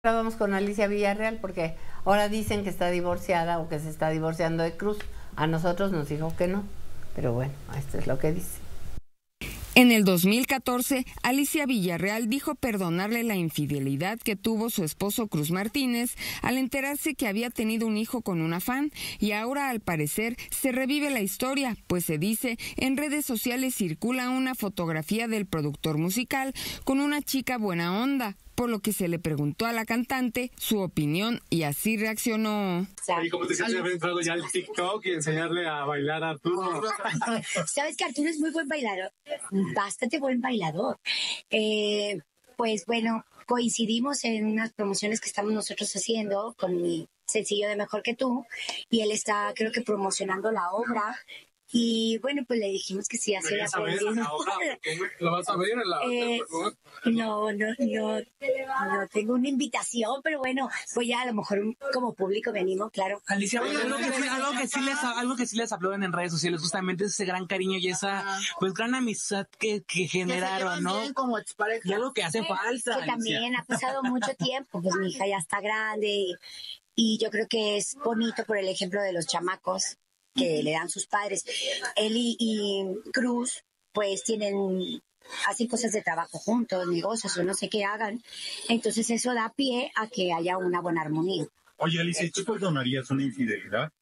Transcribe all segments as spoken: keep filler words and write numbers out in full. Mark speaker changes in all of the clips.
Speaker 1: Ahora vamos con Alicia Villarreal porque ahora dicen que está divorciada o que se está divorciando de Cruz. A nosotros nos dijo que no, pero bueno, esto es lo que dice.
Speaker 2: En el dos mil catorce, Alicia Villarreal dijo perdonarle la infidelidad que tuvo su esposo Cruz Martínez al enterarse que había tenido un hijo con una fan, y ahora al parecer se revive la historia, pues se dice en redes sociales circula una fotografía del productor musical con una chica buena onda, por lo que se le preguntó a la cantante su opinión y así reaccionó.
Speaker 3: ¿Y cómo te sientes haber entrado ya al TikTok y enseñarle a bailar a Arturo?
Speaker 4: Sabes que Arturo es muy buen bailador, bastante buen bailador. Eh, pues bueno, coincidimos en unas promociones que estamos nosotros haciendo con mi sencillo de Mejor que Tú, y él está, creo que, promocionando la obra. Y bueno, pues le dijimos que sí, así aprendiendo.
Speaker 3: ¿Lo vas a ver en la
Speaker 4: eh, No, no, no, no tengo una invitación, pero bueno, voy a a lo mejor como público venimos, claro.
Speaker 5: Alicia, oye, algo, que sí, algo, que sí les, algo que sí les aplauden en redes sociales, justamente ese gran cariño y esa pues gran amistad que, que generaron, ¿no? Y algo que hace falta.
Speaker 4: Que también ha pasado mucho tiempo, pues mi hija ya está grande y, y yo creo que es bonito por el ejemplo de los chamacos que le dan sus padres. Él y, y Cruz pues tienen, hacen cosas de trabajo juntos, negocios o no sé qué hagan, entonces eso da pie a que haya una buena armonía.
Speaker 6: Oye, Alicia, ¿tú perdonarías una infidelidad?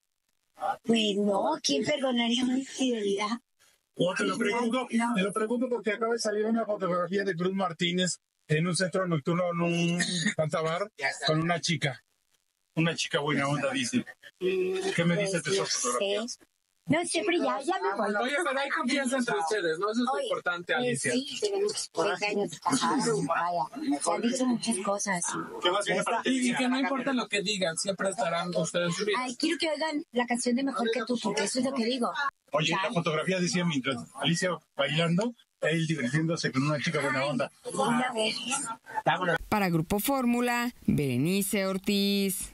Speaker 4: Pues no, ¿quién perdonaría una infidelidad?
Speaker 6: O te lo pregunto,
Speaker 4: No.
Speaker 6: te lo pregunto porque acaba de salir una fotografía de Cruz Martínez en un centro nocturno, en un cantabar, con una chica. Una chica buena onda, dice. ¿Qué me dices de esas fotografías?
Speaker 4: No, siempre ya, ya me voy.
Speaker 3: Oye, pero hay confianza entre ustedes, ¿no? Eso es lo
Speaker 4: Oye,
Speaker 3: importante,
Speaker 4: eh,
Speaker 3: Alicia.
Speaker 4: sí, tenemos treinta años de casados, vaya, se han dicho muchas cosas.
Speaker 6: ¿Qué más viene para ti?
Speaker 3: Y, y que no importa lo que digan, siempre estarán ustedes unidos.
Speaker 4: Ay, quiero que oigan la canción de Mejor que Tú, porque eso es lo que digo.
Speaker 6: Oye, la fotografía decía mientras Alicia bailando, él divirtiéndose con una chica buena onda.
Speaker 4: Una vez.
Speaker 2: Para Grupo Fórmula, Berenice Ortiz.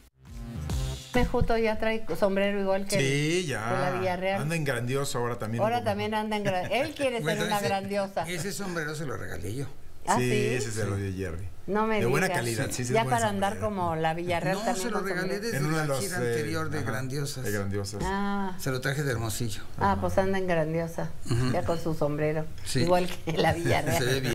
Speaker 1: Mejuto ya trae sombrero igual que,
Speaker 7: Sí, ya.
Speaker 1: que la Villarreal.
Speaker 7: Anda en grandioso ahora también.
Speaker 1: Ahora también anda en grandiosa. Él quiere ser
Speaker 8: Bueno,
Speaker 1: una
Speaker 8: ese-
Speaker 1: grandiosa.
Speaker 8: Ese sombrero se lo regalé yo.
Speaker 1: ¿Ah,
Speaker 7: Sí,
Speaker 1: sí?
Speaker 7: ese se lo dio Jerry.
Speaker 1: No me
Speaker 7: De buena
Speaker 1: digas.
Speaker 7: calidad, sí, sí,
Speaker 1: ya
Speaker 7: es buen
Speaker 1: para andar
Speaker 7: sombrero.
Speaker 1: como la Villarreal
Speaker 8: No,
Speaker 1: también
Speaker 8: se lo
Speaker 1: con
Speaker 8: regalé
Speaker 1: sombrero.
Speaker 8: desde
Speaker 7: En uno de
Speaker 8: la
Speaker 7: los
Speaker 8: gira
Speaker 7: eh,
Speaker 8: anterior de
Speaker 7: ajá,
Speaker 8: Grandiosas.
Speaker 7: De grandiosas.
Speaker 1: Ah,
Speaker 8: Se lo traje de Hermosillo.
Speaker 1: ah, pues anda en grandiosa, ya con su sombrero.
Speaker 8: Sí.
Speaker 1: Igual que la Villarreal.
Speaker 8: Se ve bien.